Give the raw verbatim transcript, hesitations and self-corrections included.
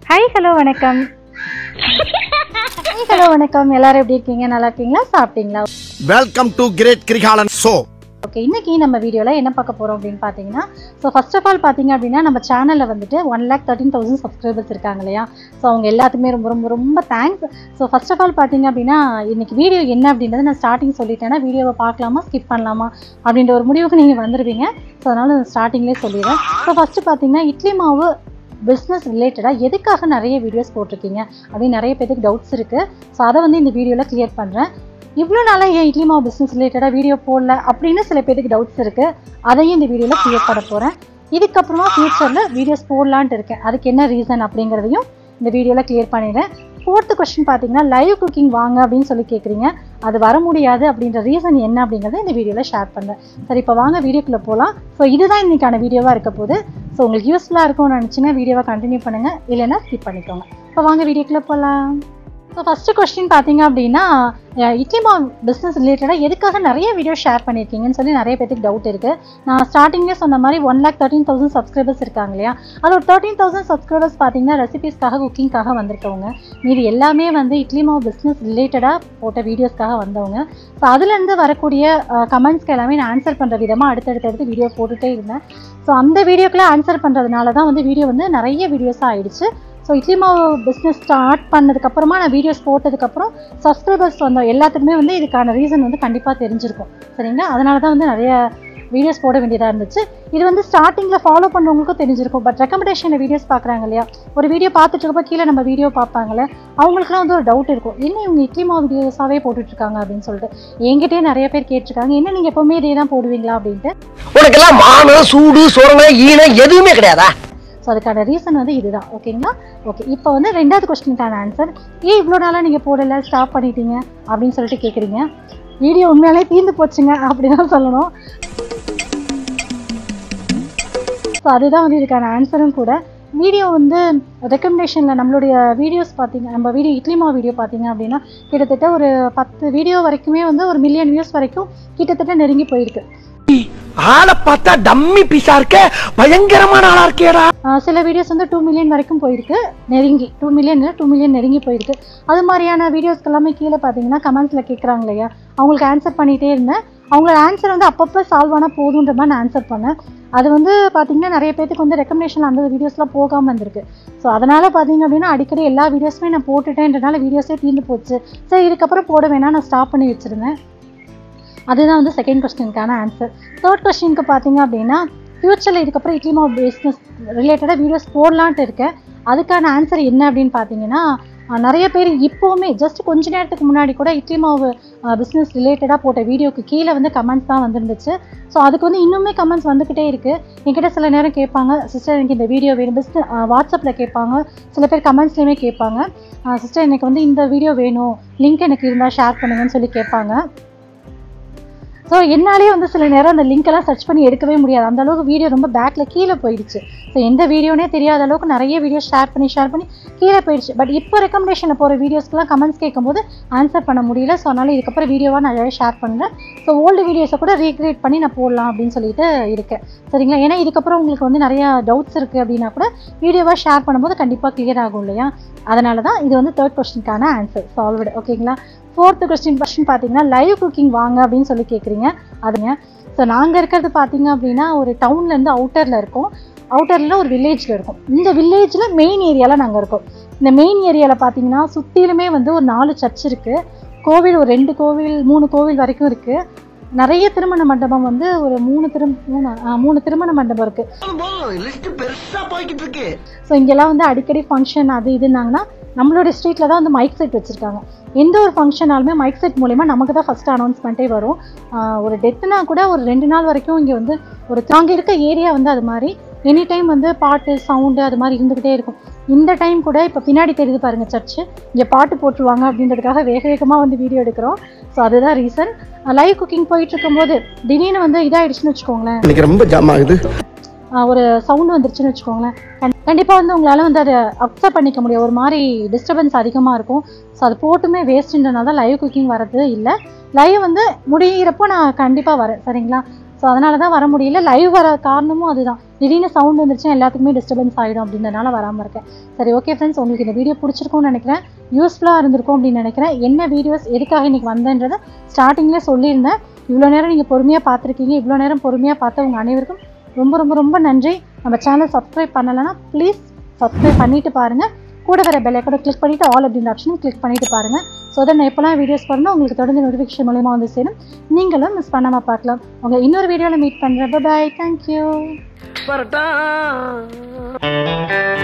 Hi, hello, வணக்கம். Hi, hello, வணக்கம். எல்லாரும் எப்படி இருக்கீங்க? நல்லா இருக்கீங்களா? சாப்பிட்டீங்களா? Welcome to Great Krigalan Show. Okay, இன்னைக்கு நம்ம வீடியோல என்ன பார்க்க போறோம் அப்படின்னு பாத்தீங்கன்னா, ஸோ ஃபர்ஸ்ட் ஆஃப் ஆல் பாத்தீங்க அப்படின்னா நம்ம சேனல்ல வந்துட்டு one lakh thirteen thousand subscribers இருக்காங்க இல்லையா? ஸோ அவங்க எல்லாத்துக்குமே ரொம்ப ரொம்ப ரொம்ப thanks. So first of all பாத்தீங்க அப்படின்னா இன்னைக்கு வீடியோ என்ன அப்படின்றத நான் ஸ்டார்டிங் சொல்லிட்டேன்னா வீடியோவை பார்க்கலாமா ஸ்கிப் பண்ணலாமா அப்படின்ற ஒரு முடிவுக்கு நீங்கள் வந்துடுவீங்க. ஸோ அதனால ஸ்டார்டிங்லேயே சொல்லிடுறேன். ஸோ ஃபர்ஸ்ட் பார்த்தீங்கன்னா இட்லி மாவு பிஸ்னஸ் ரிலேட்டடாக எதுக்காக நிறைய வீடியோஸ் போட்டிருக்கீங்க அப்படின்னு நிறைய பேருக்கு டவுட்ஸ் இருக்குது. ஸோ அதை வந்து இந்த வீடியோவில் கிளியர் பண்ணுறேன். இவ்வளோ நாளாக ஏன் இட்லி மாவு பிஸ்னஸ் ரிலேட்டடாக வீடியோ போடல அப்படின்னு சில பேருக்கு டவுட்ஸ் இருக்குது. அதையும் இந்த வீடியோவில் கிளியர் பண்ண போகிறேன். இதுக்கப்புறமா ஃபியூச்சரில் வீடியோஸ் போடலான்ட்டு இருக்கேன். அதுக்கு என்ன ரீசன் அப்படிங்கிறதையும் இந்த வீடியோவில் கிளியர் பண்ணிடுறேன். ஃபோர்த்து கொஸ்டின் பார்த்தீங்கன்னா லைவ் குக்கிங் வாங்க அப்படின்னு சொல்லி கேட்குறீங்க. அது வர முடியாது அப்படின்ற ரீசன் என்ன அப்படிங்கிறத இந்த வீடியோவில் ஷேர் பண்ணுறேன். சரி, இப்போ வாங்க வீடியோக்குள்ளே போகலாம். ஸோ இதுதான் இன்றைக்கான வீடியோவாக இருக்க போகுது. ஸோ உங்களுக்கு யூஸ்ஃபுல்லாக இருக்கும்னு நினச்சிங்கன்னா வீடியோவை கண்டினியூ பண்ணுங்கள், இல்லைன்னா ஸ்கிப் பண்ணிக்கோங்க. இப்போ வாங்க வீடியோக்குள்ளே போகலாம். ஸோ ஃபஸ்ட்டு கொஸ்டின் பார்த்தீங்க அப்படின்னா இட்லி மாவு பிஸ்னஸ் ரிலேட்டடாக எதுக்காக நிறைய வீடியோ ஷேர் பண்ணியிருக்கீங்கன்னு சொல்லி நிறைய பேருக்கு டவுட் இருக்குது. நான் ஸ்டார்டிங்லேயே சொன்ன மாதிரி one lakh thirteen thousand subscribers இருக்காங்க இல்லையா? அதோட தேர்ட்டின் தௌசண்ட் சப்ஸ்கிரைபர்ஸ் பார்த்தீங்கன்னா ரெசிபீஸ்க்காக குக்கிங்காக வந்திருக்கவங்க. மீது எல்லாமே வந்து இட்லி மாவு பிஸ்னஸ் ரிலேட்டடாக போட்ட வீடியோஸ்க்காக வந்தவங்க. ஸோ அதுலேருந்து வரக்கூடிய கமெண்ட்ஸ்க்கு எல்லாமே நான் ஆன்சர் பண்ணுற விதமாக அடுத்தடுத்தடுத்து வீடியோ போட்டுகிட்டே இருந்தேன். ஸோ அந்த வீடியோக்கெலாம் ஆன்சர் பண்ணுறதுனால தான் வந்து வீடியோ வந்து நிறைய வீடியோஸாக ஆகிடுச்சு. ஸோ இட்லி மாவு பிஸ்னஸ் ஸ்டார்ட் பண்ணதுக்கப்புறமா நான் வீடியோஸ் போட்டதுக்கப்புறம் சப்ஸ்கிரைபர்ஸ் வந்தோம் எல்லாத்துக்குமே வந்து இதுக்கான ரீசன் வந்து கண்டிப்பாக தெரிஞ்சிருக்கும். சரிங்களா? அதனால தான் வந்து நிறைய வீடியோஸ் போட வேண்டியதாக இருந்துச்சு. இது வந்து ஸ்டார்டிங்கில் ஃபாலோ பண்ணுறவங்களுக்கும் தெரிஞ்சிருக்கும். பட் ரெக்கமெண்டேஷனில் வீடியோஸ் பார்க்குறாங்க இல்லையா? ஒரு வீடியோ பார்த்துட்டு இருக்கப்போ கீழே நம்ம வீடியோ பார்ப்பாங்களே, அவங்களுக்குலாம் வந்து ஒரு டவுட் இருக்கும், என்ன இவங்க இட்லி மாவு வீடியோஸாகவே போட்டுட்ருக்காங்க அப்படின்னு சொல்லிட்டு. என்கிட்டே நிறைய பேர் கேட்டிருக்காங்க, என்ன நீங்கள் எப்போவுமே இதே தான் போடுவீங்களா அப்படின்ட்டு. உனக்கெல்லாம் மானம் சூடு சோரணை ஈனம் எதுவுமே கிடையாதா? ஸோ அதுக்கான ரீசன் வந்து இதுதான். ஓகேங்களா? ஓகே, இப்போ வந்து ரெண்டாவது கொஸ்டினுக்கான ஆன்சர். ஏன் இவ்வளோ நாளாக நீங்கள் போடலை, ஸ்டாப் பண்ணிட்டீங்க அப்படின்னு சொல்லிட்டு கேட்குறீங்க. வீடியோ உண்மையாலே தீர்ந்து போச்சுங்க அப்படி தான் சொல்லணும். ஸோ அதுதான் வந்து இதுக்கான ஆன்சரும் கூட. வீடியோ வந்து ரெக்கமெண்டேஷனில் நம்மளுடைய வீடியோஸ் பார்த்தீங்க, நம்ம வீடியோ இட்லி மாவு வீடியோ பார்த்தீங்க அப்படின்னா கிட்டத்தட்ட ஒரு பத்து வீடியோ வரைக்குமே வந்து ஒரு மில்லியன் வியூஸ் வரைக்கும் கிட்டத்தட்ட நெருங்கி போயிருக்கு. ஆளை பார்த்தா டம்மி பீஸா இருக்க, பயங்கரமான ஆளா இருக்கேடா. சில வீடியோஸ் வந்து டூ மில்லியன் வரைக்கும் போயிருக்கு, நெருங்கி டூ மில்லியன் டூ மில்லியன் நெருங்கி போயிருக்கு. அது மாதிரியான வீடியோஸ்க்கு எல்லாமே கீழே பார்த்தீங்கன்னா கமெண்ட்ஸில் கேட்குறாங்க இல்லையா? அவங்களுக்கு ஆன்சர் பண்ணிகிட்டே இருந்தேன். அவங்களோட ஆன்சர் வந்து அப்பப்போ சால்வ் ஆனால் போதுன்ற மாதிரி நான் ஆன்சர் பண்ணேன். அது வந்து பார்த்தீங்கன்னா நிறைய பேருக்கு வந்து ரெக்கமெண்டேஷன் அந்த வீடியோஸ்லாம் போகாமல் வந்திருக்கு. ஸோ அதனால் பார்த்தீங்க அப்படின்னா அடிக்கடி எல்லா வீடியோஸுமே நான் போட்டுட்டேன்றனால வீடியோஸே தீர்ந்து போச்சு. சரி, இதுக்கப்புறம் போட வேணாம், நான் ஸ்டாப் பண்ணி வச்சுருந்தேன். அதுதான் வந்து செகண்ட் கொஸ்டினுக்கான ஆன்சர். தேர்ட் கொஸ்டினுக்கு பார்த்தீங்க அப்படின்னா ஃப்யூச்சரில் இதுக்கப்புறம் இட்லி மாவு பிஸ்னஸ் ரிலேட்டடாக வீடியோஸ் போடலான்ட்டு இருக்கேன். அதுக்கான ஆன்சர் என்ன அப்படின்னு பார்த்தீங்கன்னா, நிறைய பேர் இப்போவுமே ஜஸ்ட் கொஞ்ச நேரத்துக்கு முன்னாடி கூட இட்லி மாவு பிஸ்னஸ் ரிலேட்டடாக போட்ட வீடியோக்கு கீழே வந்து கமெண்ட்ஸ் தான் வந்துருந்துச்சு. ஸோ அதுக்கு வந்து இன்னுமே கமெண்ட்ஸ் வந்துக்கிட்டே இருக்குது. என்கிட்ட சில நேரம் கேட்பாங்க, சிஸ்டர் எனக்கு இந்த வீடியோ வேணும், பிஸ்னஸ் வாட்ஸ்அப்பில் கேட்பாங்க, சில பேர் கமெண்ட்ஸ்லேயுமே கேட்பாங்க, சிஸ்டர் எனக்கு வந்து இந்த வீடியோ வேணும், லிங்க் எனக்கு இருந்தால் ஷேர் பண்ணுங்கன்னு சொல்லி கேட்பாங்க. ஸோ என்னாலே வந்து சில நேரம் அந்த லிங்க்கெல்லாம் சர்ச் பண்ணி எடுக்கவே முடியாது, அந்த அளவுக்கு வீடியோ ரொம்ப பேக்கில் கீழே போயிடுச்சு. ஸோ எந்த வீடியோனே தெரியாத அளவுக்கு நிறைய வீடியோ ஷேர் பண்ணி ஷேர் பண்ணி கீழே போயிடுச்சு. பட் இப்போ ரெக்கமெண்டேஷனில் போகிற வீடியோஸ்க்குலாம் கமெண்ட்ஸ் கேட்கும்போது ஆன்சர் பண்ண முடியல. ஸோ அதனால் இதுக்கப்புறம் வீடியோவாக நான் நிறைய ஷேர் பண்ணுறேன். ஸோ ஓல்டு வீடியோஸை கூட ரீக்ரியேட் பண்ணி நான் போடலாம் அப்படின்னு சொல்லிட்டு இருக்கேன். சரிங்களா? ஏன்னா இதுக்கப்புறம் உங்களுக்கு வந்து நிறையா டவுட்ஸ் இருக்குது அப்படின்னா கூட வீடியோவாக ஷேர் பண்ணும்போது கண்டிப்பாக கிளியர் ஆகும் இல்லையா? அதனால தான் இது வந்து தேர்ட் கொஸ்டினுக்கான ஆன்சர் சால்வ்டு. ஓகேங்களா? ஃபோர்த்து கொஸ்டின் கொஸ்டின் பார்த்தீங்கன்னா லைவ் குக்கிங் வாங்க அப்படின்னு சொல்லி கேட்குறீங்க. அதுங்க, ஸோ நாங்கள் இருக்கிறது பார்த்தீங்க அப்படின்னா ஒரு டவுன்லேருந்து அவுட்டரில் இருக்கோம். அவுட்டரில் ஒரு வில்லேஜில் இருக்கும். இந்த வில்லேஜில் மெயின் ஏரியாவில் நாங்கள் இருக்கோம். இந்த மெயின் ஏரியாவில் பார்த்தீங்கன்னா சுற்றிலுமே வந்து ஒரு நாலு சர்ச் இருக்குது, கோவில் ஒரு ரெண்டு கோவில் மூணு கோவில் வரைக்கும் இருக்குது. நிறைய திருமண மண்டபம் வந்து ஒரு மூணு திரு மூணு மூணு திருமண மண்டபம் இருக்குது. ஸோ இங்கெல்லாம் வந்து அடிக்கடி ஃபங்க்ஷன் அது இதுனாங்கன்னா நம்மளோட ஸ்ட்ரீட்டில் தான் வந்து மைக் செட் வச்சுருக்காங்க. எந்த ஒரு ஃபங்க்ஷனாலுமே மைக் செட் மூலிமா நமக்கு தான் ஃபஸ்ட்டு அனௌன்ஸ்மெண்ட்டே வரும். ஒரு டெத்துனா கூட ஒரு ரெண்டு நாள் வரைக்கும் இங்கே வந்து ஒரு தாங்க இருக்க ஏரியா வந்து அது மாதிரி எனி டைம் வந்து பாட்டு சவுண்டு அது மாதிரி இருந்துக்கிட்டே இருக்கும். இந்த டைம் கூட இப்போ பின்னாடி தெரியுது பாருங்கள் சர்ச்சு, இங்கே பாட்டு போட்டுருவாங்க அப்படின்றதுக்காக வேக வேகமாக வந்து வீடியோ எடுக்கிறோம். ஸோ அதுதான் ரீசன். லைவ் குக்கிங் போயிட்டு இருக்கும்போது திடீர்னு வந்து இதாகிடுச்சுன்னு வச்சுக்கோங்களேன், ரொம்ப ஜாம் ஆகுது, ஒரு சவுண்டு வந்துருச்சுன்னு வச்சுக்கோங்களேன், கண்டிப்பாக வந்து உங்களால் வந்து அதை அக்செப்ட் பண்ணிக்க முடியும். ஒரு மாதிரி டிஸ்டர்பன்ஸ் அதிகமாக இருக்கும். ஸோ அது போட்டுமே வேஸ்ட்டுன்றனால தான் லைவ் குக்கிங் வரது இல்லை. லைவ் வந்து முடிகிறப்போ நான் கண்டிப்பாக வரேன். சரிங்களா? ஸோ அதனால தான் வர முடியல. லைவ் வர காரணமும் அதுதான், திடீர்னு சவுண்ட் வந்துருச்சுன்னா எல்லாத்துக்குமே டிஸ்டர்பன்ஸ் ஆகிடும் அப்படின்றதுனால வராமல் இருக்கேன். சரி ஓகே ஃப்ரெண்ட்ஸ், உங்களுக்கு இந்த வீடியோ பிடிச்சிருக்கும்னு நினைக்கிறேன், யூஸ்ஃபுல்லாக இருந்திருக்கும் அப்படின்னு நினைக்கிறேன். என்ன வீடியோஸ் எதுக்காக இன்றைக்கி வந்தேன்றதை ஸ்டார்டிங்லேயே சொல்லியிருந்தேன். இவ்வளோ நேரம் நீங்கள் பொறுமையாக பார்த்துருக்கீங்க. இவ்வளோ நேரம் பொறுமையாக பார்த்த உங்கள் அனைவருக்கும் ரொம்ப ரொம்ப ரொம்ப நன்றி. நம்ம சேனல் சப்ஸ்கிரைப் பண்ணலைன்னா ப்ளீஸ் சப்ஸ்கிரைப் பண்ணிவிட்டு பாருங்கள். கூட வர பெல் ஐக்கானை கிளிக் பண்ணிவிட்டு ஆல் அப்படின்ற ஆப்ஷனும் கிளிக் பண்ணிவிட்டு பாருங்கள். ஸோ தட் நான் எப்போலாம் வீடியோஸ் பண்ணணும் உங்களுக்கு தொடர்ந்து நோட்டிஃபிகேஷன் மூலமாக வந்து சேரும், நீங்களும் மிஸ் பண்ணாமல் பார்க்கலாம். உங்கள் இன்னொரு வீடியோவில் மீட் பண்ணுறேன். Bye, thank you.